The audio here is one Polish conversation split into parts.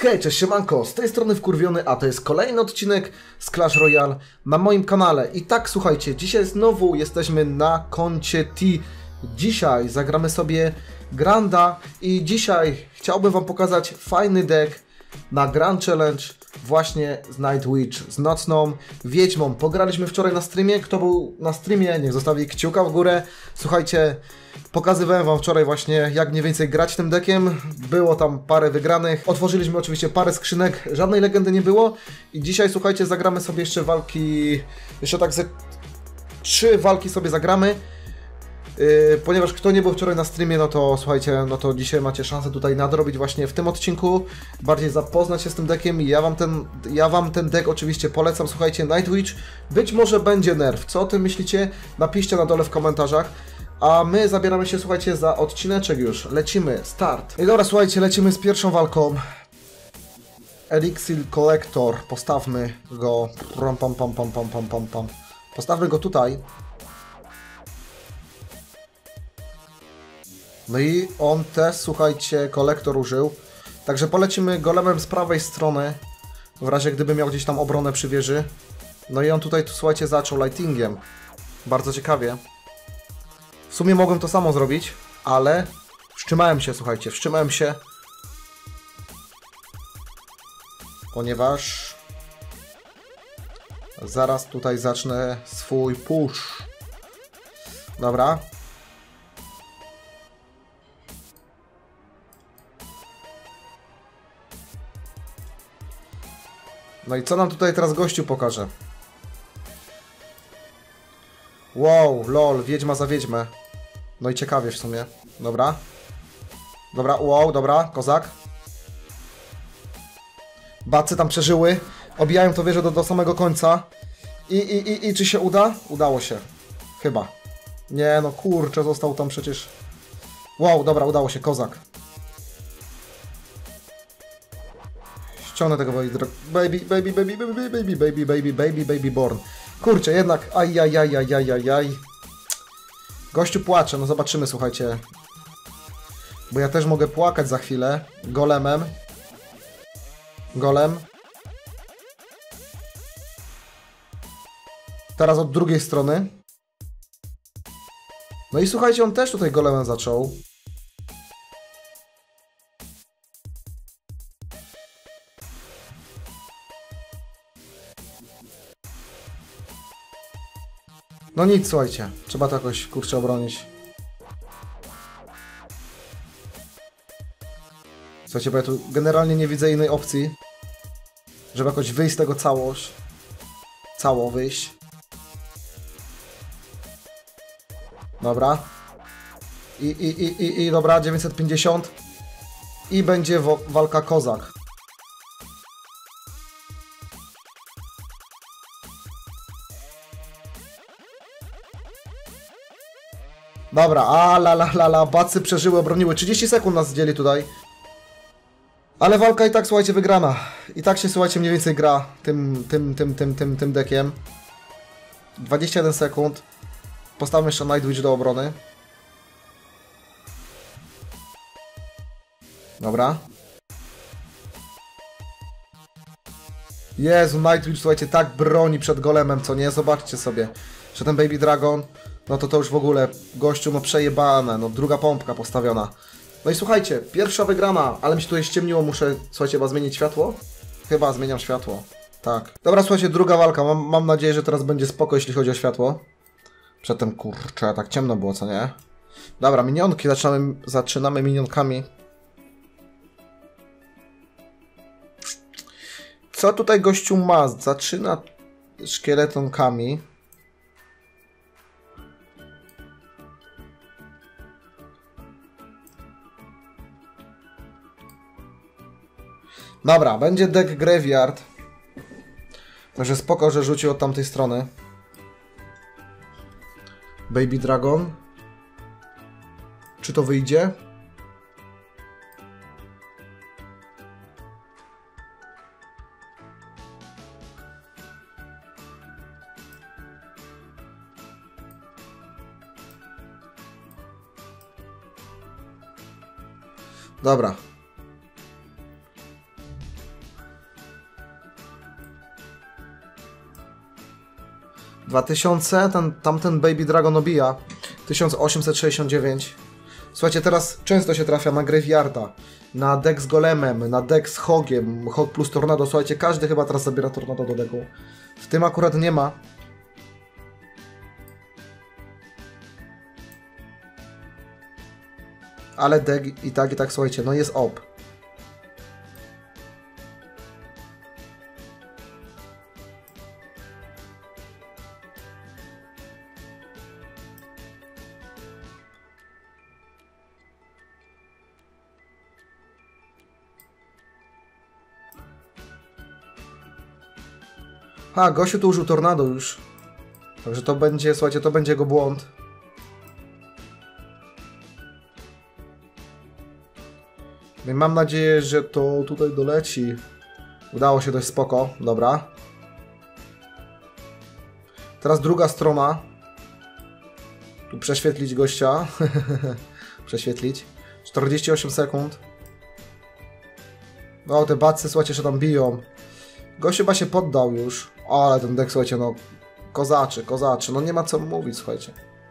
Hej, cześć, siemanko, z tej strony Wkurwiony, a to jest kolejny odcinek z Clash Royale na moim kanale. I tak, słuchajcie, dzisiaj znowu jesteśmy na koncie T. Dzisiaj zagramy sobie Granda i dzisiaj chciałbym wam pokazać fajny deck na Grand Challenge właśnie z Night Witch, z Nocną Wiedźmą. Pograliśmy wczoraj na streamie, kto był na streamie, niech zostawi kciuka w górę. Słuchajcie, pokazywałem wam wczoraj właśnie, jak mniej więcej grać tym deckiem. Było tam parę wygranych. Otworzyliśmy oczywiście parę skrzynek, żadnej legendy nie było. I dzisiaj, słuchajcie, zagramy sobie jeszcze walki, jeszcze tak ze 3 walki sobie zagramy. Ponieważ kto nie był wczoraj na streamie, no to słuchajcie, no to dzisiaj macie szansę tutaj nadrobić właśnie w tym odcinku, bardziej zapoznać się z tym deckiem i ja wam ten deck oczywiście polecam. Słuchajcie, Night Witch, być może będzie nerf, co o tym myślicie? Napiszcie na dole w komentarzach. A my zabieramy się, słuchajcie, za odcineczek już. Lecimy, start. I dobra, słuchajcie, lecimy z pierwszą walką. Elixir Collector, postawmy go. Postawmy go tutaj. No i on też, słuchajcie, kolektor użył. Także polecimy golemem z prawej strony, w razie gdyby miał gdzieś tam obronę przy wieży. No i on tutaj, słuchajcie, zaczął lightingiem. Bardzo ciekawie. W sumie mogłem to samo zrobić, ale wstrzymałem się, słuchajcie, wstrzymałem się. Ponieważ zaraz tutaj zacznę swój push. Dobra. No i co nam tutaj teraz gościu pokaże? Wow, lol, wiedźma za wiedźmę. No i ciekawie w sumie. Dobra. Dobra, wow, dobra, kozak. Bacy tam przeżyły. Obijają to wieżę do samego końca. I czy się uda? Udało się. Chyba. Nie, no kurczę, został tam przecież... Wow, dobra, udało się, kozak. Ściągnę tego baby born. Kurczę, jednak ajajajajajajaj. Gościu płacze, no zobaczymy, słuchajcie. Bo ja też mogę płakać za chwilę. Golemem. Golem. Teraz od drugiej strony. No i słuchajcie, on też tutaj golemem zaczął. No nic, słuchajcie. Trzeba to jakoś, kurczę, obronić. Słuchajcie, bo ja tu generalnie nie widzę innej opcji, żeby jakoś wyjść z tego cało wyjść. Dobra. I dobra, 950. I będzie walka kozak. Dobra, bacy przeżyły, obroniły. 30 sekund nas zdzieli tutaj. Ale walka i tak, słuchajcie, wygrana. I tak się, słuchajcie, mniej więcej gra tym deckiem. 21 sekund. Postawmy jeszcze Night Witch do obrony. Dobra. Jezu, Night Witch, słuchajcie, tak broni przed golemem, co nie? Zobaczcie sobie. Że ten Baby Dragon, no to już w ogóle, gościu, no przejebane, no druga pompka postawiona. No i słuchajcie, pierwsza wygrana, ale mi się tutaj ściemniło, muszę, słuchajcie, chyba zmienić światło? Chyba zmieniam światło, tak. Dobra, słuchajcie, druga walka, mam nadzieję, że teraz będzie spoko, jeśli chodzi o światło. Przedtem, kurczę, tak ciemno było, co nie? Dobra, minionki, zaczynamy minionkami. Co tutaj gościu ma? Zaczyna szkieletonkami. Dobra, będzie deck Graveyard. Także spoko, że rzucił od tamtej strony. Baby Dragon. Czy to wyjdzie? Dobra. 2000, tamten Baby Dragon obija. 1869. Słuchajcie, teraz często się trafia na Graveyarda, na deck z Golemem, na deck z Hogiem, Hog plus Tornado. Słuchajcie, każdy chyba teraz zabiera Tornado do decku. W tym akurat nie ma. Ale deck i tak, słuchajcie, no jest op. A, gościu tu użył Tornado już. Także to będzie, słuchajcie, to będzie jego błąd. I mam nadzieję, że to tutaj doleci. Udało się dość spoko, dobra. Teraz druga strona. Tu prześwietlić gościa. Prześwietlić. 48 sekund. No, te bacy, słuchajcie, się tam biją. Gość chyba się poddał już. O, ale ten deck, słuchajcie, no... Kozaczy. No nie ma co mówić, słuchajcie.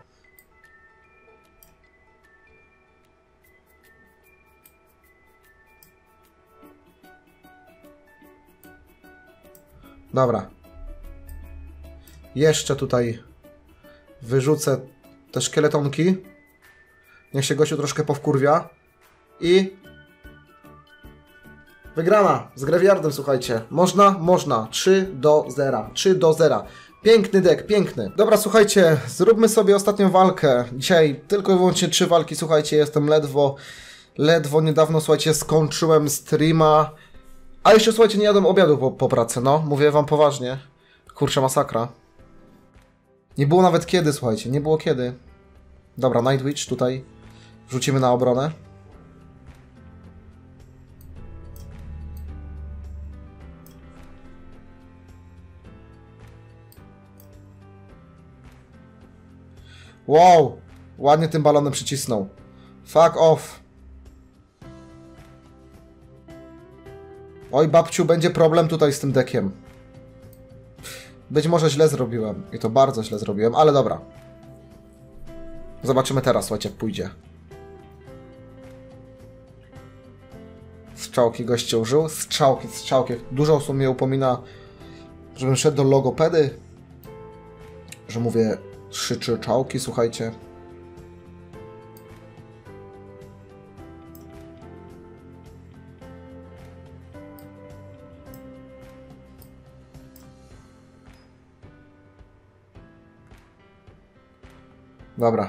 Dobra. Jeszcze tutaj wyrzucę te szkieletonki. Niech się gościu troszkę powkurwia. I... wygrana z Graveyardem, słuchajcie. Można? Można. 3-0. 3-0. Piękny deck, piękny. Dobra, słuchajcie, zróbmy sobie ostatnią walkę. Dzisiaj tylko i wyłącznie 3 walki, słuchajcie, jestem ledwo niedawno, słuchajcie, skończyłem streama. A jeszcze, słuchajcie, nie jadłem obiadu po pracy, no. Mówię wam poważnie. Kurczę, masakra. Nie było nawet kiedy, słuchajcie, nie było kiedy. Dobra, Nightwitch tutaj wrzucimy na obronę. Wow! Ładnie tym balonem przycisnął. Fuck off. Oj, babciu, będzie problem tutaj z tym deckiem. Być może źle zrobiłem. I to bardzo źle zrobiłem, ale dobra. Zobaczymy teraz, słuchajcie, jak pójdzie. Strzałki goście użył. Strzałki. Dużo osób mnie upomina, żebym szedł do logopedy. Że mówię 3 czałki, słuchajcie. Dobra.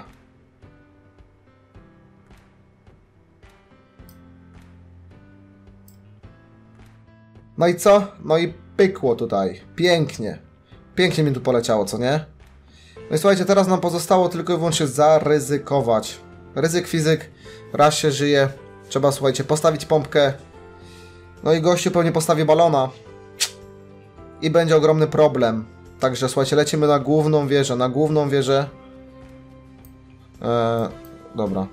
No i co? No i pykło tutaj. Pięknie. Pięknie mi tu poleciało, co nie? No i słuchajcie, teraz nam pozostało tylko i wyłącznie zaryzykować. Ryzyk fizyk, raz się żyje. Trzeba, słuchajcie, postawić pompkę. No i gościu pewnie postawi balona. I będzie ogromny problem. Także, słuchajcie, lecimy na główną wieżę. Dobra.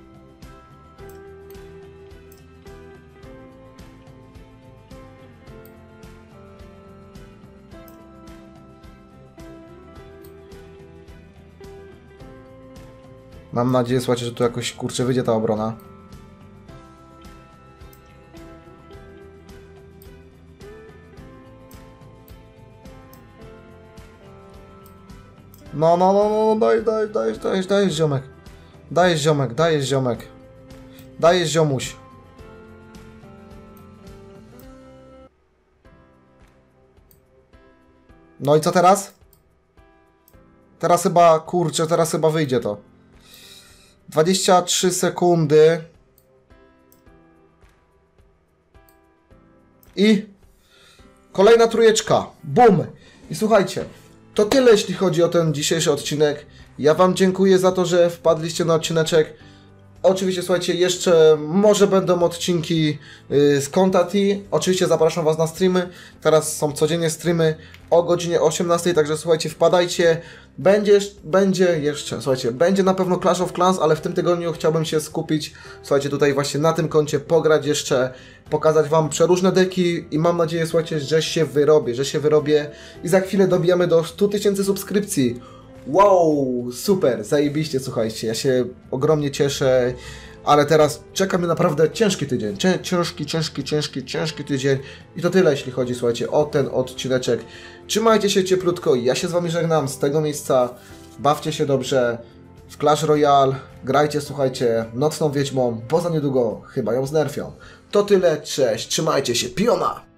Mam nadzieję, słuchajcie, że tu jakoś, kurczę, wyjdzie ta obrona. No, dajesz, ziomek. Dajesz, ziomek. Dajesz, ziomuś. No i co teraz? Teraz chyba, kurczę, wyjdzie to. 23 sekundy. I kolejna trójeczka. Bum! I słuchajcie, to tyle, jeśli chodzi o ten dzisiejszy odcinek. Ja wam dziękuję za to, że wpadliście na odcineczek. Oczywiście, słuchajcie, jeszcze może będą odcinki z konta T. Oczywiście zapraszam Was na streamy. Teraz są codziennie streamy o godzinie 18, także słuchajcie, wpadajcie. Będzie jeszcze, słuchajcie, będzie na pewno Clash of Clans, ale w tym tygodniu chciałbym się skupić, słuchajcie, tutaj właśnie na tym koncie, pograć jeszcze, pokazać Wam przeróżne deki i mam nadzieję, słuchajcie, że się wyrobię i za chwilę dobijamy do 100 000 subskrypcji. Wow, super, zajebiście, słuchajcie, ja się ogromnie cieszę, ale teraz czeka mnie naprawdę ciężki tydzień, ciężki tydzień i to tyle, jeśli chodzi, słuchajcie, o ten odcineczek. Trzymajcie się cieplutko, ja się z Wami żegnam z tego miejsca, bawcie się dobrze w Clash Royale, grajcie, słuchajcie, Nocną Wiedźmą, bo za niedługo chyba ją znerfią. To tyle, cześć, trzymajcie się, piona!